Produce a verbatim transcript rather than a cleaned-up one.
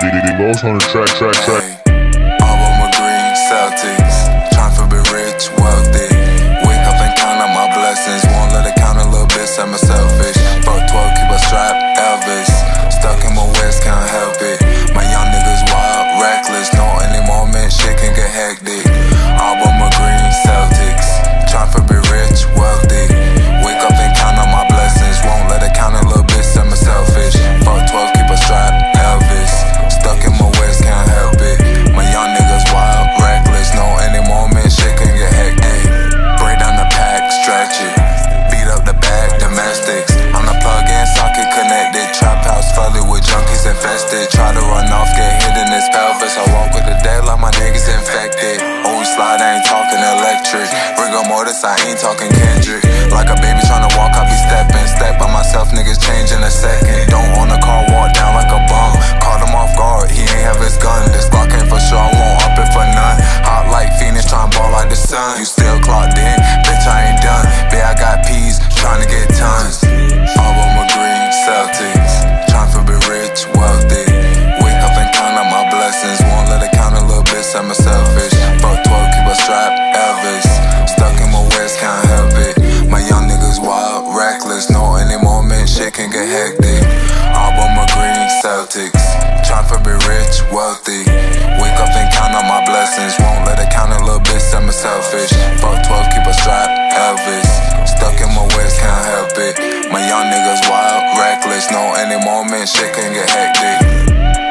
Ghost on the track, track, track. All on my green Celtics, trying to be rich, wealthy. Wake up and count up my blessings. Won't let it count a little bit, I'm selfish. Fuck twelve, keep a strap, Elvis. Stuck in my waist, can't help it. My young niggas wild, reckless. No any moment, shit can get hectic. All on my green Celtics, trying to be rich, wealthy. Wake up and count up my blessings. Won't let it count a little bit, I'm selfish. Fuck twelve, keep a strap, Elvis. Stuck in my waist, can't help it. My young niggas wild, reckless. No any moment, shit can get hectic. Break down the pack, stretch it. Beat up the bag, domestics. I'm the plug-in, socket connected. Trap house fully with junkies infested. Try to run off, get hit in this pelvis. I walk with the dead like my niggas infected. Always slide, I ain't talking electric. Rigor mortis, I ain't talking Kendrick. Like a baby tryna walk, I be stepping. Step by myself, niggas change in a second. Don't own a car, walk down like a bum. Caught him off guard, he ain't have his gun. This Glock ain't for sure, I won't up it for none. Hot like Phoenix, tryna ball like the sun. You still clocked in, bitch, I ain't done. Bitch, I got peas, tryna get tons. All on my green Celtics, trying to be rich, wealthy. Wake up and count up my blessings. Won't let it count a little bit, I'm selfish. Fuck twelve, keep a strap, Elvis. Stuck in my waist, can't help it. My young niggas wild, reckless. No any moment, shit can get hectic. All on my green Celtics, trying to be rich, wealthy. Wake up and count up my blessings. Won't let it count a little bit, I'm selfish. Fuck twelve, keep a strap, Elvis. Stuck in my waist, can't help it. My young niggas wild, reckless. No any moment, shit can get hectic.